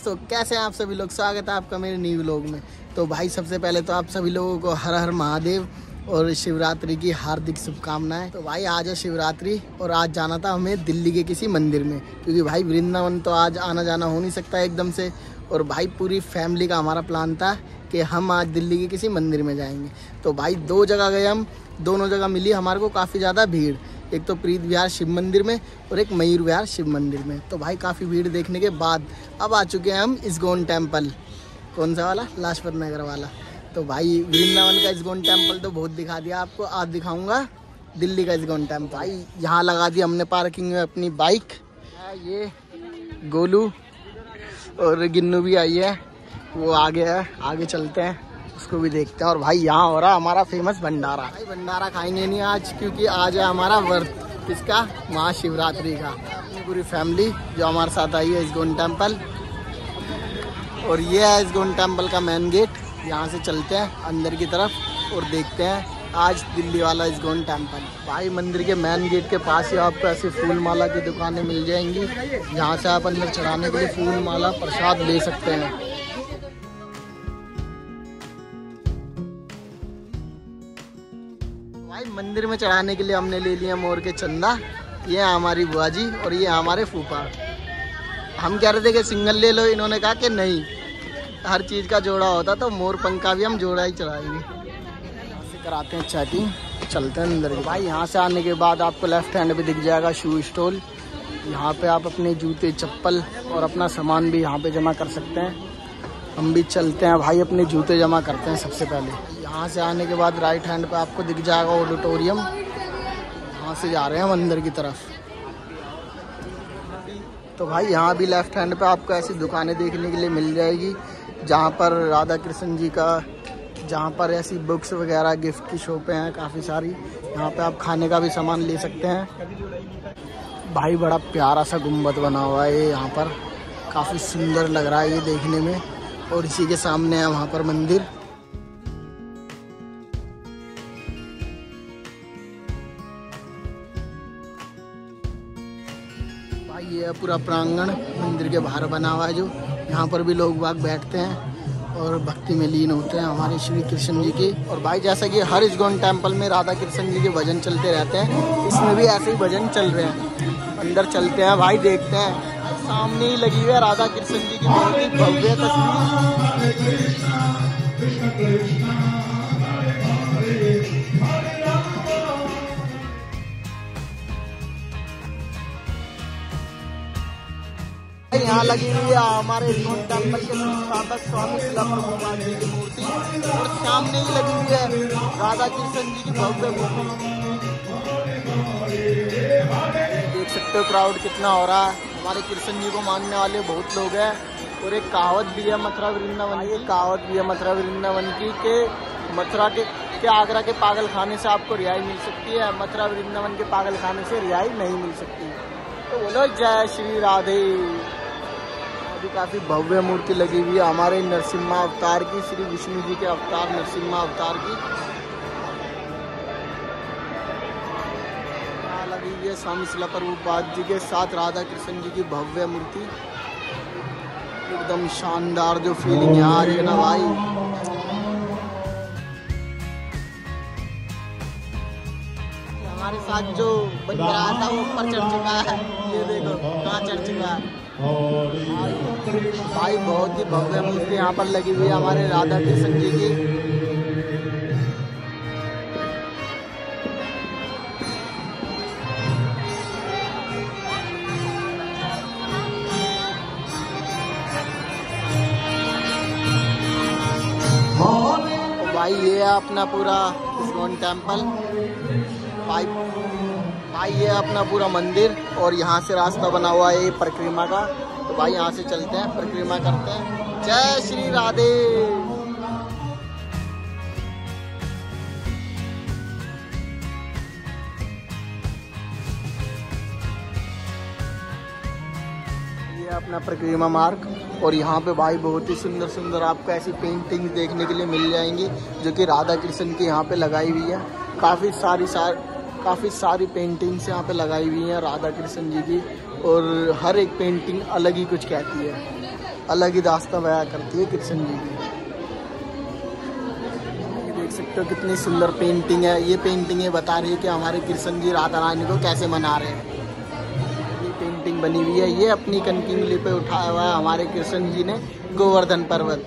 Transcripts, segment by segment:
दोस्तों, कैसे हैं आप सभी लोग। स्वागत है आपका मेरे न्यू व्लॉग में। तो भाई सबसे पहले तो आप सभी लोगों को हर हर महादेव और शिवरात्रि की हार्दिक शुभकामनाएं। तो भाई आज है शिवरात्रि और आज जाना था हमें दिल्ली के किसी मंदिर में, क्योंकि भाई वृंदावन तो आज आना जाना हो नहीं सकता एकदम से। और भाई पूरी फैमिली का हमारा प्लान था कि हम आज दिल्ली के किसी मंदिर में जाएंगे। तो भाई दो जगह गए हम, दोनों जगह मिली हमारे को काफ़ी ज़्यादा भीड़। एक तो प्रीत विहार शिव मंदिर में और एक मयूर विहार शिव मंदिर में। तो भाई काफ़ी भीड़ देखने के बाद अब आ चुके हैं हम इस्कॉन टेम्पल। कौन सा वाला? लाजपत नगर वाला। तो भाई वृंदावन का इस्कॉन टेम्पल तो बहुत दिखा दिया आपको, आज दिखाऊंगा दिल्ली का इस्कॉन टेम्पल। भाई यहाँ लगा दी हमने पार्किंग में अपनी बाइक। ये गोलू और गिन्नू भी आई है, वो आगे है, आगे चलते हैं उसको भी देखते हैं। और भाई यहाँ हो रहा हमारा फेमस भंडारा। भाई भंडारा खाएंगे नहीं आज, क्योंकि आज है हमारा व्रत। किसका? महाशिवरात्रि का। अपनी पूरी फैमिली जो हमारे साथ आई है इस्कॉन टेम्पल। और ये है इस्कॉन टेम्पल का मेन गेट। यहाँ से चलते हैं अंदर की तरफ और देखते हैं आज दिल्ली वाला इस्कॉन टेम्पल। भाई मंदिर के मेन गेट के पास ही आपको ऐसे फूल माला की दुकानें मिल जाएंगी, यहाँ से आप अंदर चढ़ाने के लिए फूल माला प्रसाद ले सकते हैं। भाई मंदिर में चढ़ाने के लिए हमने ले लिया मोर के चंदा। ये हमारी बुआ जी और ये हमारे फूफा। हम कह रहे थे कि सिंगल ले लो, इन्होंने कहा कि नहीं, हर चीज़ का जोड़ा होता तो मोर पंख का भी हम जोड़ा ही चढ़ाएंगे। यहाँ से कराते हैं चैटिंग, चलते हैं अंदर। भाई यहाँ से आने के बाद आपको लेफ्ट हैंड पे दिख जाएगा शू स्टॉल। यहाँ पे आप अपने जूते चप्पल और अपना सामान भी यहाँ पे जमा कर सकते हैं। हम भी चलते हैं भाई, अपने जूते जमा करते हैं सबसे पहले। यहाँ से आने के बाद राइट हैंड पे आपको दिख जाएगा ऑडिटोरियम। यहाँ से जा रहे हैं हम अंदर की तरफ। तो भाई यहाँ भी लेफ्ट हैंड पे आपको ऐसी दुकानें देखने के लिए मिल जाएगी, जहाँ पर राधा कृष्ण जी का, जहाँ पर ऐसी बुक्स वगैरह गिफ्ट की शॉपें हैं काफ़ी सारी। यहाँ पे आप खाने का भी सामान ले सकते हैं। भाई बड़ा प्यारा सा गुम्बद बना हुआ है यहाँ पर, काफ़ी सुंदर लग रहा है ये देखने में। और इसी के सामने है वहाँ पर मंदिर। भाई ये है पूरा प्रांगण मंदिर के बाहर बना हुआ है, जो यहाँ पर भी लोग बाग बैठते हैं और भक्ति में लीन होते हैं हमारे श्री कृष्ण जी के। और भाई जैसा कि हर इस्कॉन टेम्पल में राधा कृष्ण जी के भजन चलते रहते हैं, इसमें भी ऐसे ही भजन चल रहे हैं। अंदर चलते हैं भाई, देखते हैं। सामने ही लगी हुई है राधा कृष्ण जी की बहुत ही भव्य तस्वीर। यहाँ लगी हुई है हमारे इस्कॉन टेम्पल के संस्थापक स्वामी शिला प्रभुपाद जी की मूर्ति, और सामने ही लगी हुई है राधा कृष्ण जी की भव्य मूर्ति। देख सकते हो क्राउड कितना हो रहा है। हमारे कृष्ण जी को मानने वाले बहुत लोग हैं। और एक कहावत भी है मथुरा वृंदावन, ये कहावत भी है मथुरा वृंदावन की, कि मथुरा के आगरा के पागल खाने से आपको रिहाई मिल सकती है, मथुरा वृंदावन के पागल खाने से रिहाई नहीं मिल सकती। तो बोलो जय श्री राधे। अभी काफ़ी भव्य मूर्ति लगी हुई है हमारे नरसिम्हा अवतार की, श्री विष्णु जी के अवतार नरसिम्हा अवतार की। लगी हुई है स्वामी शिला प्रभुपाद जी के साथ राधा कृष्ण जी की भव्य मूर्ति। एकदम शानदार जो फीलिंग यहाँ आ रही है ना भाई। हमारे साथ जो बन रहा था वो ऊपर चढ़ चुका है, ये देखो कहाँ चढ़ चुका है भाई। बहुत ही भव्य मूर्ति यहाँ पर लगी हुई है हमारे राधा कृष्ण जी की। भाई ये है अपना पूरा इस्कॉन टेम्पल। भाई ये है अपना पूरा मंदिर, और यहाँ से रास्ता बना हुआ है परिक्रमा का। तो भाई यहाँ से चलते हैं, परिक्रमा करते हैं। जय श्री राधे। ये अपना परिक्रमा मार्ग। और यहाँ पे भाई बहुत ही सुंदर सुंदर आपको ऐसी पेंटिंग देखने के लिए मिल जाएंगी, जो कि राधा कृष्ण की यहाँ पे लगाई हुई है। काफ़ी सारी पेंटिंग्स यहाँ पे लगाई हुई हैं राधा कृष्ण जी की, और हर एक पेंटिंग अलग ही कुछ कहती है। अलग ही दास्तां बयां करती है कृष्ण जी की। देख सकते हो कितनी सुंदर पेंटिंग है। ये पेंटिंग ये बता रही है कि हमारे कृष्ण जी राधा रानी को कैसे मना रहे हैं। ये पेंटिंग बनी हुई है, ये अपनी कनकी उंगली पे उठाया हुआ है हमारे कृष्ण जी ने गोवर्धन पर्वत।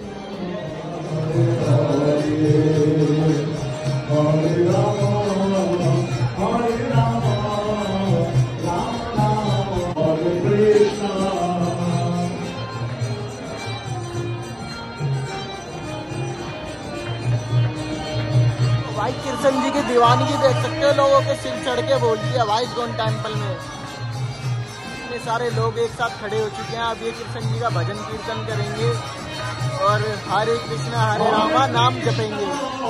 भाई कृष्ण जी की दीवानगी देख सकते हो, लोगों के सिर चढ़ के बोलती है भाई इस्कॉन टेम्पल में। इतने सारे लोग एक साथ खड़े हो चुके हैं। अब ये कृष्ण जी का भजन कीर्तन करेंगे और हरे कृष्णा हरे रामा नाम जपेंगे।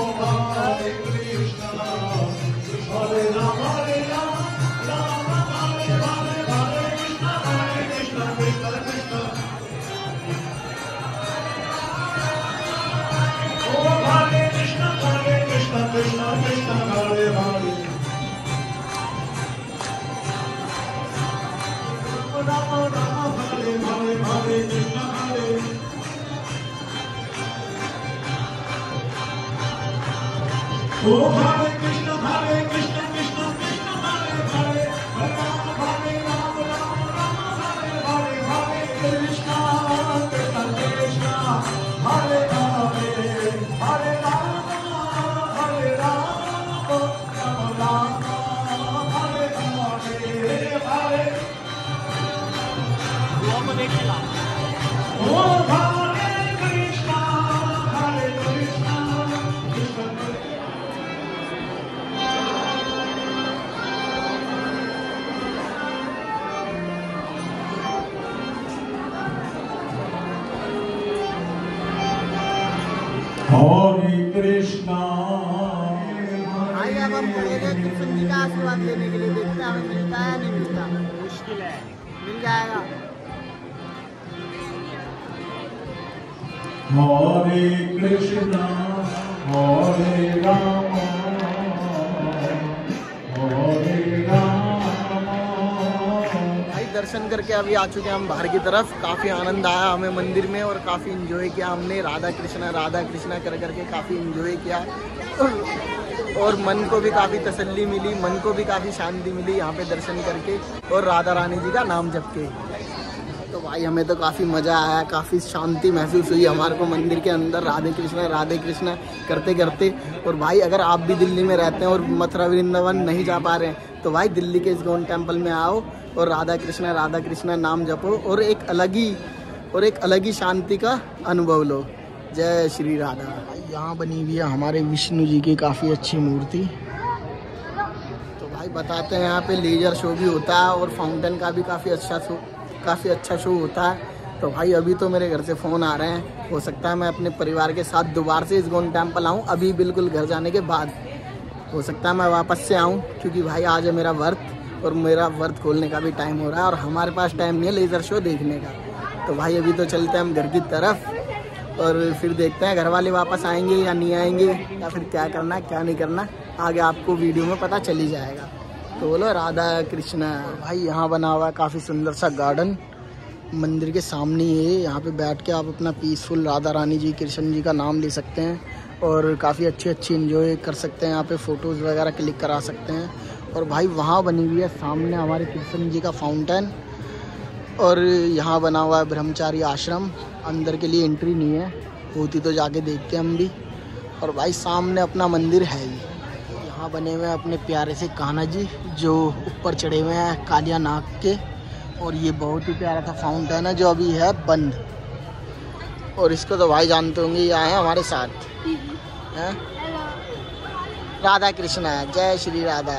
Hare Krishna Krishna Krishna Hare Hare, Hare Rama Rama Hare Hare, Krishna Krishna Krishna Hare Hare, Hare Rama Hare Rama, Rama Rama Hare Hare, Hare Krishna. भाई अब हम चलेंगे कृष्ण जी का आशीर्वाद लेने के लिए। देखते हैं हमें मिलता है नहीं मिलता। मुश्किल है, मिल जाएगा। हरे कृष्णा हरे राम हरे राम। भाई दर्शन करके अभी आ चुके हैं हम बाहर की तरफ। काफ़ी आनंद आया हमें मंदिर में और काफ़ी एंजॉय किया हमने। राधा कृष्णा कर करके काफ़ी एंजॉय किया और मन को भी काफ़ी तसल्ली मिली, मन को भी काफ़ी शांति मिली यहाँ पे दर्शन करके और राधा रानी जी का नाम जप के। तो भाई हमें तो काफ़ी मज़ा आया, काफ़ी शांति महसूस हुई हमारे को मंदिर के अंदर राधे कृष्णा करते करते। और भाई अगर आप भी दिल्ली में रहते हैं और मथुरा वृंदावन नहीं जा पा रहे हैं तो भाई दिल्ली के इस्कॉन टेम्पल में आओ और राधा कृष्णा नाम जपो और एक अलग ही शांति का अनुभव लो। जय श्री राधा। यहाँ बनी हुई है हमारे विष्णु जी की काफ़ी अच्छी मूर्ति। तो भाई बताते हैं यहाँ पे लेजर शो भी होता है और फाउंटेन का भी काफ़ी अच्छा शो होता है। तो भाई अभी तो मेरे घर से फ़ोन आ रहे हैं, हो सकता है मैं अपने परिवार के साथ दोबारा से इस्कॉन टेम्पल आऊँ। अभी बिल्कुल घर जाने के बाद हो सकता है मैं वापस से आऊँ, क्योंकि भाई आज है मेरा व्रत और मेरा व्रत खोलने का भी टाइम हो रहा है और हमारे पास टाइम नहीं है लेज़र शो देखने का। तो भाई अभी तो चलते हैं हम घर की तरफ और फिर देखते हैं घर वाले वापस आएंगे या नहीं आएंगे या फिर क्या करना है क्या नहीं करना, आगे आपको वीडियो में पता चल ही जाएगा। तो बोलो राधा कृष्णा। भाई यहाँ बना हुआ है काफ़ी सुंदर सा गार्डन मंदिर के सामने ही है। यहाँ पे बैठ के आप अपना पीसफुल राधा रानी जी कृष्ण जी का नाम ले सकते हैं और काफ़ी अच्छी एंजॉय कर सकते हैं। यहाँ पे फ़ोटोज़ वगैरह क्लिक करा सकते हैं। और भाई वहाँ बनी हुई है सामने हमारे कृष्ण जी का फाउंटेन और यहाँ बना हुआ है ब्रह्मचारी आश्रम। अंदर के लिए एंट्री नहीं है, होती तो जाके देखते हम भी। और भाई सामने अपना मंदिर है ही। यहाँ बने हुए हैं अपने प्यारे से कान्हा जी जो ऊपर चढ़े हुए हैं कालिया नाग के। और ये बहुत ही प्यारा सा फाउंटेन है जो अभी है बंद। और इसको तो भाई जानते होंगे, ये आए हैं हमारे साथ हैं। राधा कृष्णा, जय श्री राधा।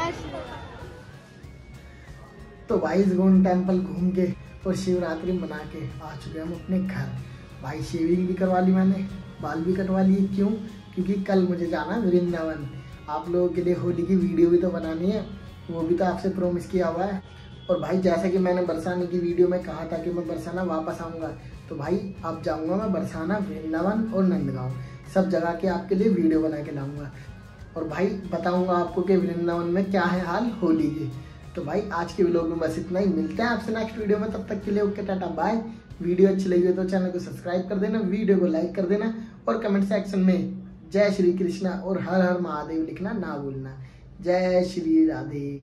तो भाई इस्कॉन टेम्पल घूम के और शिवरात्रि मना के आ चुके हम अपने घर। भाई शेविंग भी करवा ली मैंने, बाल भी कटवा लिए। क्यों? क्योंकि कल मुझे जाना है वृंदावन। आप लोगों के लिए होली की वीडियो भी तो बनानी है, वो भी तो आपसे प्रॉमिस किया हुआ है। और भाई जैसा कि मैंने बरसाने की वीडियो में कहा था कि मैं बरसाना वापस आऊँगा, तो भाई अब जाऊँगा मैं बरसाना, वृंदावन और नंदगांव, सब जगह के आपके लिए वीडियो बना के लाऊँगा। और भाई बताऊँगा आपको कि वृंदावन में क्या है हाल होली के, तो भाई आज के व्लॉग में बस इतना ही, मिलते हैं आपसे नेक्स्ट वीडियो में, तब तक के लिए ओके टाटा बाय। वीडियो अच्छी लगी हो तो चैनल को सब्सक्राइब कर देना, वीडियो को लाइक कर देना और कमेंट सेक्शन में जय श्री कृष्णा और हर हर महादेव लिखना ना भूलना। जय श्री राधे।